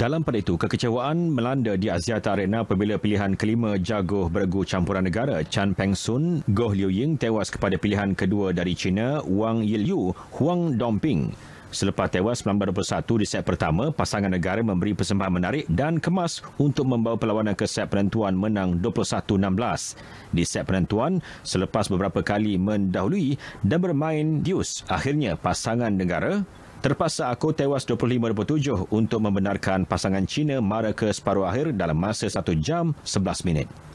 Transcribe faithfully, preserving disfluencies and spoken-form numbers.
Dalam pada itu, kekecewaan melanda di Axiata Arena apabila pilihan kelima jago beregu campuran negara Chan Peng Sun, Goh Liu Ying tewas kepada pilihan kedua dari China Wang Yiliu, Huang Dongping. Selepas tewas sembilan belas dua puluh satu di set pertama, pasangan negara memberi persembahan menarik dan kemas untuk membawa perlawanan ke set penentuan menang dua puluh satu enam belas. Di set penentuan, selepas beberapa kali mendahului dan bermain dius, akhirnya pasangan negara terpaksa akul tewas dua puluh lima dua puluh tujuh untuk membenarkan pasangan China mara ke separuh akhir dalam masa satu jam sebelas minit.